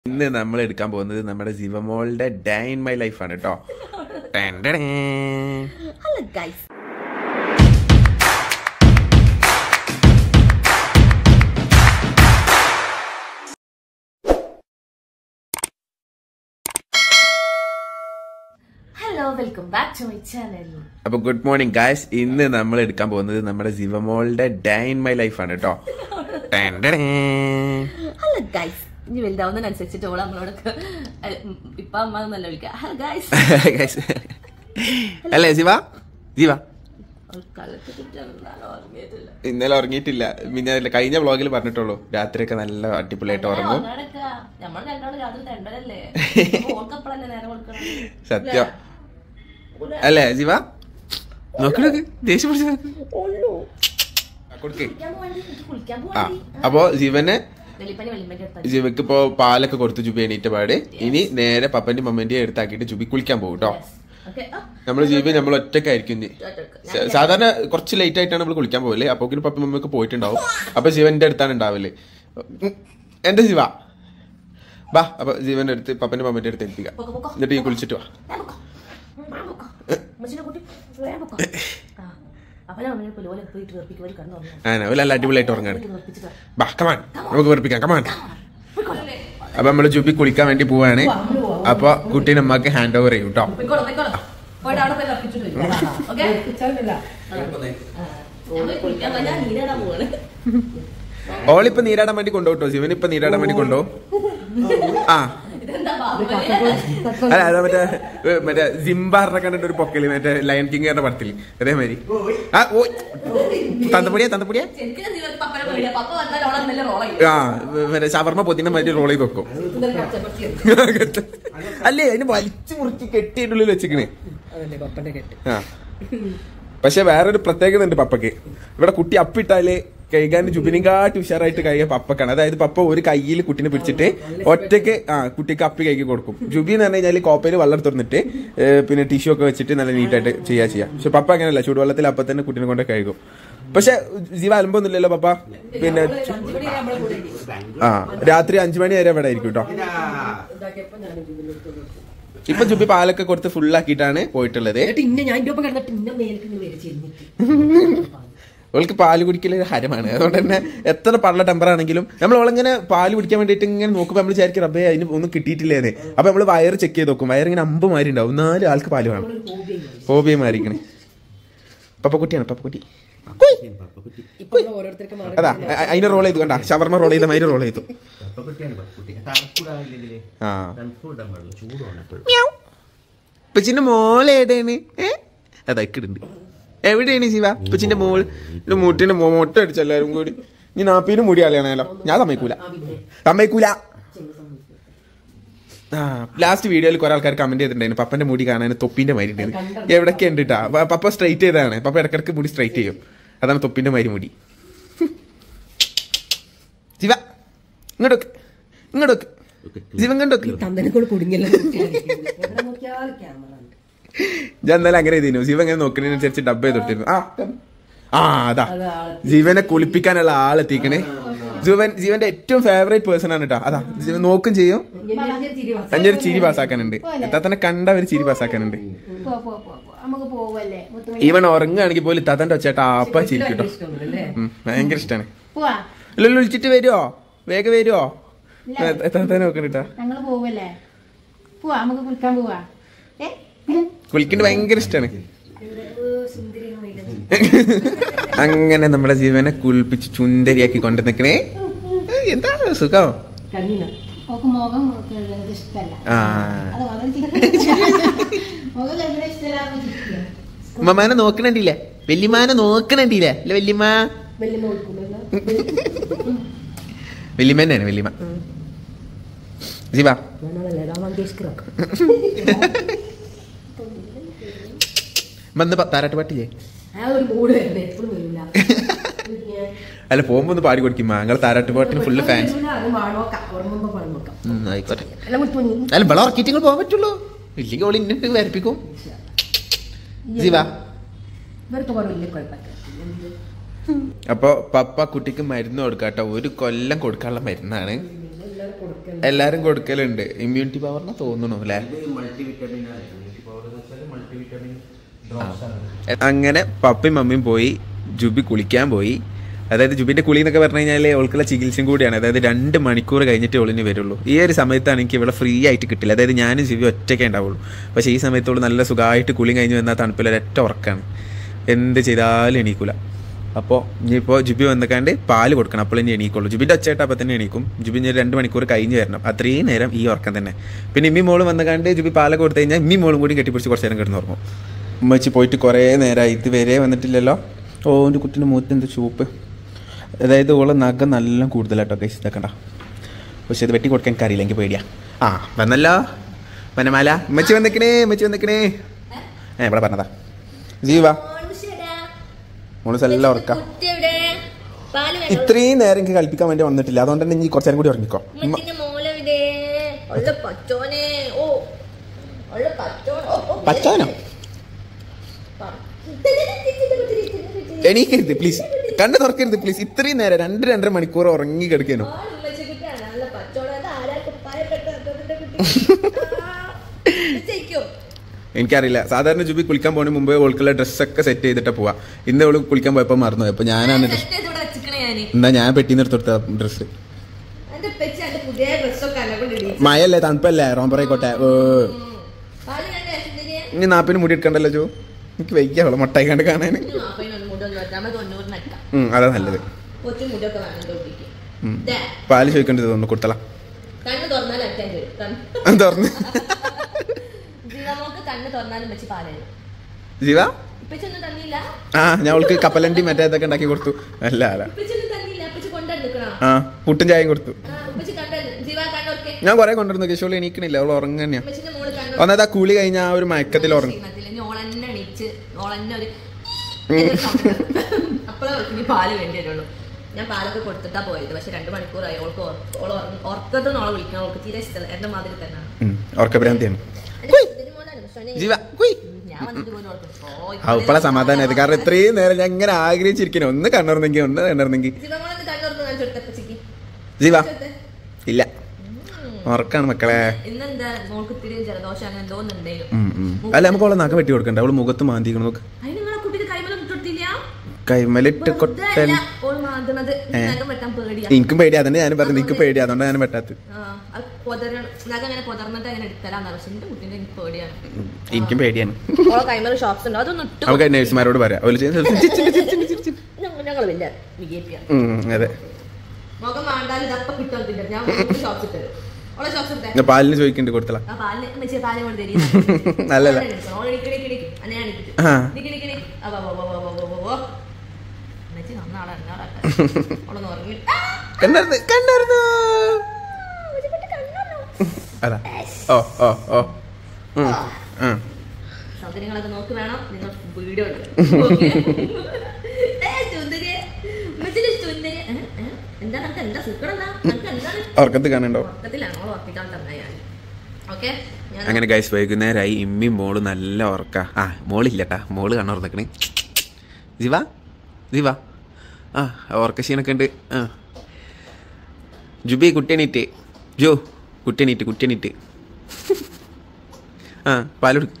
ഇന്ന് നമ്മൾ എടുക്കാൻ പോകുന്നത് നമ്മുടെ ജീവമോളുടെ ഡേ ഇൻ മൈ ലൈഫ് ആണ് കേട്ടോ. Hello, welcome back to my channel. അപ്പൊ ഗുഡ് മോർണിംഗ് ഗായ്സ്. ഇന്ന് നമ്മൾ എടുക്കാൻ പോകുന്നത് നമ്മുടെ ജീവമോളുടെ ഡേ ഇൻ മൈ ലൈഫ് ആണ് കേട്ടോ. ഹലോ ഗൈസ്, ഇനി വലുതാവുന്നതിനനുസരിച്ചിട്ട് ഓളെ നമ്മളോടൊക്കെ ഇപ്പൊ അമ്മ നല്ല വിളിക്കാം. Hello guys. അല്ലേ ജീവ? ജീവ ഇന്നലെ ഉറങ്ങിയിട്ടില്ല. പിന്നെ കഴിഞ്ഞ വ്ളോഗിൽ പറഞ്ഞിട്ടുള്ളൂ രാത്രിയൊക്കെ നല്ല അടിപൊളിയായിട്ട് ഉറങ്ങും. സത്യം അല്ലേ ജീവ? നോക്കി ദേഷ്യം പിടിച്ചു. അപ്പൊ ജീവക്ക് ഇപ്പൊ പാലൊക്കെ കൊടുത്തു ജുബി എണീറ്റ പാട്. ഇനി നേരെ പപ്പന്റെ മമ്മന്റെ അടുത്താക്കിട്ട് ജുബി കുളിക്കാൻ പോകും കേട്ടോ. നമ്മള് ജീവി നമ്മൾ ഒറ്റക്കായിരിക്കും. സാധാരണ കുറച്ച് ലേറ്റ് ആയിട്ടാണ് നമ്മൾ കുളിക്കാൻ പോകല്ലേ. അപ്പൊ പപ്പ മമ്മയൊക്കെ പോയിട്ടുണ്ടാവും. അപ്പൊ ജീവന്റെ അടുത്താണ് ഉണ്ടാവല്ലേ. എന്റെ ജീവ ബാ. അപ്പൊ ജീവന്റെ അടുത്ത് പപ്പന്റെ മമ്മന്റെ അടുത്ത് എത്തിക്കാം. എന്നിട്ട് ഈ കുളിച്ചിട്ട് വാ. നല്ല അടിപൊളിയായിട്ട് ഉറങ്ങാണ്. ബാ കമാൻ, നമുക്ക് വെറുപ്പിക്കാം. കമാൻ. അപ്പൊ നമ്മള് ജുബി കുളിക്കാൻ വേണ്ടി പോവാണ്. അപ്പൊ കുട്ടീനെ അമ്മക്ക് ഹാൻഡ് ഓവർ ചെയ്യും കേട്ടോ. ഓളിപ്പൊ നീരാടാൻ വേണ്ടി കൊണ്ടുപോട്ടോ. ശിവനിപ്പൊ നീരാടാൻ വേണ്ടി കൊണ്ടുപോകും. ആ അല്ല, അതാ മറ്റേ സിംബാറിനെ കണ്ടിട്ട് ഒരു പൊക്കല്, മറ്റേ ലയൺ കിങ് പടത്തില് അതേമാതിരി. ആ ഓ തന്തപ്പൊടിയാ തന്തപ്പൊടിയാ. ആ മറ്റേ ഷവർമ്മ പൊത്തിന്റെ മാതിരി റോൾ ചെയ്ത് വെക്കും. അല്ലേ അതിന് വലിച്ചു മുറുക്കി കെട്ടിയുടെ ഉള്ളിൽ വെച്ചിക്കണേ. ആ പക്ഷെ വേറൊരു പ്രത്യേകത ഉണ്ട് പപ്പക്ക്. ഇവിടെ കുട്ടി അപ്പിട്ടാല് കൈകാൻ ജുബിനെക്കാട്ടി ഉഷാറായിട്ട് കൈകാൻ പപ്പക്കാണ്. അതായത് പപ്പ ഒരു കയ്യിൽ കുട്ടീനെ പിടിച്ചിട്ട് ഒറ്റയ്ക്ക് കുട്ടിക്ക് അപ്പി കൈക്ക് കൊടുക്കും. ജുബി എന്ന് പറഞ്ഞു കഴിഞ്ഞാൽ കോപ്പയിൽ വെള്ളം തുറന്നിട്ട് പിന്നെ ടിഷ്യൂ ഒക്കെ വെച്ചിട്ട് നല്ല നീറ്റായിട്ട് ചെയ്യാം. പക്ഷെ പപ്പ അങ്ങനെയല്ല, ചൂടുവെള്ളത്തിൽ അപ്പൊ തന്നെ കുട്ടീനെ കൊണ്ട് കഴുകും. പക്ഷെ ജീവ അലമ്പൊന്നുമില്ലല്ലോ പപ്പ. പിന്നെ ആ രാത്രി 5 മണി വരെ ഇവിടെ ആയിരിക്കും കേട്ടോ. ഇപ്പൊ ജുബി പാലൊക്കെ കൊടുത്ത് ഫുള്ളാക്കിയിട്ടാണ് പോയിട്ടുള്ളത്. അവൾക്ക് പാല് കുടിക്കൽ ഹരമാണ്. അതുകൊണ്ട് തന്നെ എത്ര പള്ള ടെമ്പറാണെങ്കിലും നമ്മൾ അവളിങ്ങനെ പാല് കുടിക്കാൻ വേണ്ടിയിട്ട് ഇങ്ങനെ നോക്കുമ്പോൾ നമ്മൾ വിചാരിക്കും റബ്ബേ അതിന് ഒന്നും കിട്ടിയിട്ടില്ലേന്ന്. അപ്പൊ നമ്മള് വയറ് ചെക്ക് ചെയ്ത് നോക്കും. വയറിങ്ങനെ 5 മാരി ഉണ്ടാവും. 4 ആൾക്ക് പാല് വേണം. ഹോബിയെ മാറിക്കണേ. പപ്പക്കുട്ടിയാണ് പപ്പക്കുട്ടി. അതാ അതിനെ റോൾ ചെയ്തു കണ്ടാ. ഷവർമ്മ റോൾ ചെയ്ത മാതിരി റോൾ ചെയ്തു. ഇപ്പച്ചിന്റെ മോള് എവിടെയാണ്? അതാ ഇക്കിടുണ്ട്. എവിടെയാണ് ശിവ? ഇപ്പച്ചിന്റെ മോൾ മുട്ടിന്റെ മൊട്ട അടിച്ച എല്ലാരും കൂടി. ഇനി 40 മുടി കളയണല്ലോ. ഞാൻ സമ്മതിക്കൂല. ആ ലാസ്റ്റ് വീഡിയോയിൽ കുറെ ആൾക്കാർ കമന്റ് ചെയ്തിട്ടുണ്ടായിരുന്നു പപ്പന്റെ മുടി കാണാൻ തൊപ്പിന്റെ മാതിരി ഉണ്ടായിരുന്നു. എവിടൊക്കെ ഉണ്ട് കേട്ടാ. പപ്പ സ്ട്രൈറ്റ് ചെയ്തതാണ്. പപ്പ ഇടക്കിടക്ക് മുടി സ്ട്രൈറ്റ് ചെയ്യും. അതാണ് തൊപ്പിന്റെ മാതിരി മുടി. ശിവ ഇങ്ങോട്ടൊക്കെ ഇങ്ങോട്ടൊക്കെ ശിവ ഇങ്ങോട്ടൊക്കെ. ഞാൻ എന്നാലും അങ്ങനെ ചെയ്തിരുന്നു. ജീവൻ ഇങ്ങനെ നോക്കുന്നതിനനുസരിച്ച് ഡബ്ബ ചെയ്തിട്ടിരുന്നു. ആ അതാ ജീവനെ കുളിപ്പിക്കാനുള്ള ആളെത്തിക്കണേ. ജീവന്റെ ഏറ്റവും ഫേവറേറ്റ് പേഴ്സൺ ആണ് കേട്ടോ. അതാ ജീവൻ നോക്കും ചെയ്യും. അഞ്ചൊരു ചിരി പാസ്സാക്കാനുണ്ട്. ഇത്താത്തന്നെ കണ്ട ഒരു ചിരി പാസ്സാക്കാനുണ്ട്. ഈവൻ ഉറങ്ങുകയാണെങ്കിൽ പോലും ഇത്താത്തന്റെ ഒച്ചേട്ടാ ആപ്പ ചിരിക്കട്ടോ. ഭയങ്കര ഇഷ്ടമാണ്. ഇല്ലല്ലോ വിളിച്ചിട്ട് വരുവോ? വേഗം വരുവോ? ഇത്താത്തന്നെ നോക്കണ്ടിട്ടാ. കുളിക്കേണ്ട ഭയങ്കര ഇഷ്ടമാണ്. അങ്ങനെ നമ്മുടെ ജീവനെ കുളിപ്പിച്ച് ചുന്ദരിയാക്കി കൊണ്ടു നിക്കണേ. എന്താ സുഖം. ഉമ്മമാനെ നോക്കണണ്ടില്ലേ? വല്യമാനെ നോക്കണണ്ടില്ലേ? അല്ല വല്യമ്മ വല്യമ്മേനാണ് വല്യമ്മ. ജീവ വന്ന് താരാട്ട് പാട്ടില്ലേ? അല്ല പോകുമ്പോ ഒന്ന് പാടി കൊടുക്കും. ഞങ്ങൾ താരാട്ട് പാട്ടിന് ഫുള്ള് ഫാൻസ്. ആയിക്കോട്ടെ. അല്ല വെള്ളം ഇറക്കിയിട്ട് നിങ്ങൾ പോകാൻ പറ്റുള്ളൂ. ഇല്ലെങ്കിൽ ഓൾ ഇന്നിട്ട് വരപ്പിക്കും. ജീവ അപ്പൊ പപ്പ കുട്ടിക്ക് മരുന്ന് കൊടുക്കാട്ടോ. 1 കൊല്ലം കൊടുക്കാനുള്ള മരുന്നാണ്. എല്ലാരും കൊടുക്കലുണ്ട്. ഇമ്മ്യൂണിറ്റി പവറിന് തോന്നുന്നു അല്ലേ. അങ്ങനെ പപ്പയും മമ്മിയും പോയി. ജുബി കുളിക്കാൻ പോയി. അതായത് ജുബിന്റെ കുളി എന്നൊക്കെ പറഞ്ഞു കഴിഞ്ഞാൽ അവൾക്കുള്ള ചികിത്സയും കൂടിയാണ്. അതായത് 2 മണിക്കൂർ കഴിഞ്ഞിട്ട് അവളിന് വരുള്ളൂ. ഈ ഒരു സമയത്താണ് എനിക്ക് ഇവിടെ ഫ്രീ ആയിട്ട് കിട്ടില്ല. അതായത് ഞാനും ജുബി ഒറ്റയ്ക്കേ ഉണ്ടാവുള്ളൂ. പക്ഷേ ഈ സമയത്തോട് നല്ല സുഖമായിട്ട് കുളി കഴിഞ്ഞ് വന്നാൽ തണുപ്പിൽ ഒരൊറ്റ ഉറക്കാണ്. എന്ത് ചെയ്താലും എണീക്കൂല. അപ്പോൾ ഇനിയിപ്പോൾ ജുബി വന്നിക്കാണ്ട് പാല് കൊടുക്കണം. അപ്പോൾ ഇനി എണീക്കുള്ളൂ. ജുബിൻ്റെ ഒച്ചയായിട്ട് അപ്പം തന്നെ എണീക്കും. ജുബി 2 മണിക്കൂർ കഴിഞ്ഞ് വരണം. അത്രയും നേരം ഈ ഉറക്കം തന്നെ. പിന്നെ ഇമ്മി മോളും വന്നിക്കാണ്ട് ജുബി പാലൊക്കെ കൊടുത്തു കഴിഞ്ഞാൽ ഇമ്മി മോളും കൂടി കെട്ടിപ്പിടിച്ച് കുറച്ച് നേരം കിടന്ന് ഉറങ്ങും. ഉമ്മച്ചി പോയിട്ട് കുറേ നേരമായി. ഇതുവരെ വന്നിട്ടില്ലല്ലോ. എൻ്റെ കുട്ടീൻ്റെ മുഖത്ത് എന്ത് ചൂപ്പ്. അതായത് ഓളെ നഖം നല്ല കൂടുതലാട്ടോ ഗൈസ്. ഇതാക്കണ്ട. പക്ഷെ ഇത് വെട്ടി കൊടുക്കാൻ എനിക്കറിയില്ല. എനിക്ക് പേടിയാ. വന്നല്ലോ വനമാല. ഉമ്മച്ചി വന്നിക്കണേ. ഇവിടെ പറഞ്ഞതാ. ജീവാ മോള് നല്ല ഉറക്കാം. ഇത്രയും നേരം എനിക്ക് കളിപ്പിക്കാൻ വേണ്ടി വന്നിട്ടില്ല. അതുകൊണ്ട് തന്നെ ഇനി കുറച്ചു നേരം കൂടി ഉറങ്ങിക്കോ. പച്ചോനോ എണീക്കരുത് പ്ലീസ്. കണ്ണ് തുറക്കരുത് പ്ലീസ്. ഇത്രയും നേരം 2-2.5 മണിക്കൂർ ഉറങ്ങി കിടക്കാനോ. എനിക്കറിയില്ല. സാധാരണ ജുബി കുളിക്കാൻ പോകുന്നതിന് മുമ്പേ ഓൾക്കുള്ള ഡ്രസ്സൊക്കെ സെറ്റ് ചെയ്തിട്ട് പോവാ. ഇന്ന് അവള് കുളിക്കാൻ പോയപ്പോ മറന്നു. അപ്പൊ ഞാനാണ് എന്നാ ഞാൻ പെട്ടിന്ന് എടുത്തെടുത്ത ഡ്രസ്സ്. മഴയല്ലേ തണുപ്പല്ലേ റോമ്പറായിക്കോട്ടെ. ഇനി 40 മുടി എടുക്കണ്ടല്ലോ ജോ. എനിക്ക് വൈകിയാവളെ മൊട്ടായി കണ്ട് കാണാൻ. അതാ നല്ലത്. പാല് ചോദിക്കേണ്ടത് തോന്നുന്നു. കൊടുത്തല തുറന്ന് ജീവ. ഞാൻ അവൾക്ക് കപ്പലണ്ടി മറ്റേ ഇതൊക്കെ ഉണ്ടാക്കി കൊടുത്തു. അല്ല പുട്ടും ചായയും കൊടുത്തു. ഞാൻ കൊറേ കൊണ്ടുവരുന്നു. കേശോളി എണീക്കണില്ല. അവൾ ഉറങ്ങ തന്നെയാ. ഒന്നതാ കുളി കഴിഞ്ഞ ആ ഒരു മയക്കത്തിൽ ഉറങ്ങും. പാല് വേണ്ടിയുള്ളൂ. ഞാൻ പാലൊക്കെ കൊടുത്തിട്ടാ പോയത്. പക്ഷെ 2 മണിക്കൂറായി. ഉറക്കത്ത് നോളെ വിളിക്കണം. അവൾക്ക് തീരെ ഇഷ്ടമല്ല. എന്റെ മാതിരി തന്നെയാണ്. ഇപ്പളെ സമാധാനം. കാരണം ഇത്രയും നേരം ഞാൻ ഇങ്ങനെ ആഗ്രഹിച്ചിരിക്കുന്നു. ഒന്ന് കണ്ണുറന്നെങ്കിൽ ജീവ ഇല്ല. ഉറക്കാണ് മക്കളെ. അല്ല നമുക്ക് അവളെ നഖം വെട്ടി കൊടുക്കണ്ട. അവള് മുഖത്ത് മാന്തിക്കണം. നോക്ക് കൈമലിട്ട് കൊട്ടൻ. എനിക്കും പേടി. അതന്നെ ഞാൻ പറഞ്ഞു. എനിക്ക് പേടി. അതുകൊണ്ടാണ് ഞാൻ വെട്ടാത്തത്. എനിക്കും പേടിയാണ്. നമുക്ക് നഴ്സുമാരോട് പറയാം. അതെ പാലിന് ചോദിക്കണ്ട് കൊടുത്തല. നല്ലല്ല കണ്ടായിരുന്നു. അതാ സൗകര്യങ്ങളൊക്കെ നോക്കി വേണം നിങ്ങൾ വീഡിയോ ഉറക്കത്ത് കാണണ്ടോ. അങ്ങനെ ഗൈസ് വൈകുന്നേരമായി. ഇമ്മി മോള് നല്ല ഉറക്ക. മോളില്ലട്ടാ. മോള് കണ്ണുറന്നേക്കണേ. ജീവ ഉറക്കശീനൊക്കെ ഉണ്ട്. ജുബി കുട്ടിയണീറ്റ്. ജോ കുട്ടിയണീറ്റ്. പാലെടുക്ക്.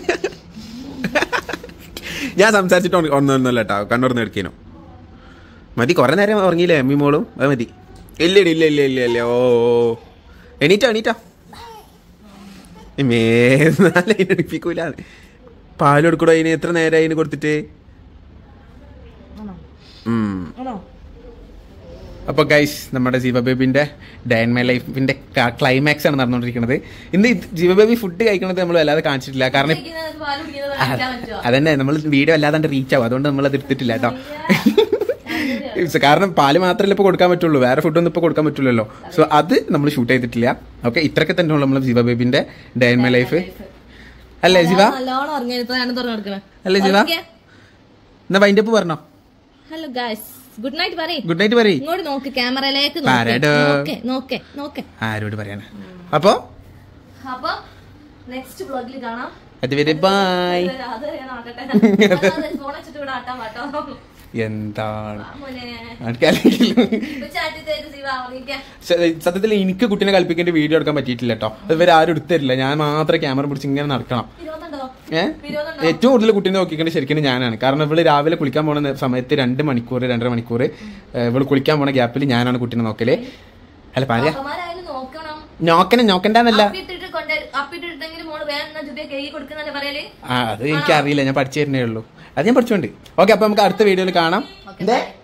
ഞാൻ സംസാരിച്ചിട്ട് ഒന്നൊന്നുമല്ല കേട്ടോ. കണ്ണുറന്ന് എടുക്കേനോ മതി. കുറെ നേരം ഉറങ്ങിയില്ലേ അമ്മി മോളും? അത് മതി. ഇല്ല. ഓ എണീറ്റാ മേടിപ്പിക്കൂല. പാലെടുക്കൂടോ. അതിന് എത്ര നേരം അതിന് കൊടുത്തിട്ട്. അപ്പോൾ ഗൈസ് നമ്മുടെ ജീവ ബേബിന്റെ ഡേ ഇൻ മൈ ലൈഫിന്റെ ക്ലൈമാക്സ് ആണ് നടന്നുകൊണ്ടിരിക്കുന്നത്. ഇന്ന് ജീവ ബേബി ഫുഡ് കഴിക്കുന്നത് നമ്മൾ വല്ലാതെ കാണിച്ചിട്ടില്ല. കാരണം അതന്നെ നമ്മൾ വീഡിയോ അല്ലാതെ റീച്ച് ആവും. അതുകൊണ്ട് നമ്മൾ അത് എടുത്തിട്ടില്ല കേട്ടോ. കാരണം പാല് മാത്രമല്ല ഇപ്പൊ കൊടുക്കാൻ പറ്റുള്ളൂ. വേറെ ഫുഡൊന്നും ഇപ്പൊ കൊടുക്കാൻ പറ്റില്ലല്ലോ. സോ അത് നമ്മൾ ഷൂട്ട് ചെയ്തിട്ടില്ല. ഓക്കെ, ഇത്രയൊക്കെ തന്നെ ഉള്ളൂ നമ്മൾ ജീവ ബേബിന്റെ ഡേ ഇൻ മൈ ലൈഫ്. അല്ലേ ജീവ? അല്ലേ ജീവ? എന്നാ വൈൻഡപ്പ് പറഞ്ഞോ. ഹലോ ഗൈസ്, ഗുഡ് നൈറ്റ് പറയ്. ഇങ്ങോട്ട് നോക്ക്, ക്യാമറയിലേക്ക് നോക്ക്. ആരോട് പറയാനാ? അപ്പൊ നെക്സ്റ്റ് വ്ലോഗിൽ കാണാം. അതുവരെ ബൈ. എന്താണ് സത്യത്തിൽ എനിക്ക് കുട്ടീനെ കളിപ്പിക്കേണ്ട വീഡിയോ എടുക്കാൻ പറ്റിയിട്ടില്ല കേട്ടോ. ഇവർ ആരും എടുത്തരില്ല, ഞാൻ മാത്രമേ ക്യാമറ പിടിച്ച് ഇങ്ങനെ നടക്കണം. ഏറ്റവും കൂടുതൽ കുട്ടീനെ നോക്കിക്കേണ്ട ശരിക്കും ഞാനാണ്. കാരണം ഇവള് രാവിലെ കുളിക്കാൻ പോണ സമയത്ത് 2 മണിക്കൂർ 2.5 മണിക്കൂർ ഇവള് കുളിക്കാൻ പോണ ഗ്യാപ്പിൽ ഞാനാണ് കുട്ടീനെ നോക്കല്. അല്ല പറയാ നോക്കണ്ടെന്നല്ല, അത് എനിക്കറിയില്ല, ഞാൻ പഠിച്ചു തരുന്നേ ഉള്ളൂ. അത് ഞാൻ പഠിച്ചോണ്ട്. ഓക്കെ, അപ്പൊ നമുക്ക് അടുത്ത വീഡിയോയിൽ കാണാം.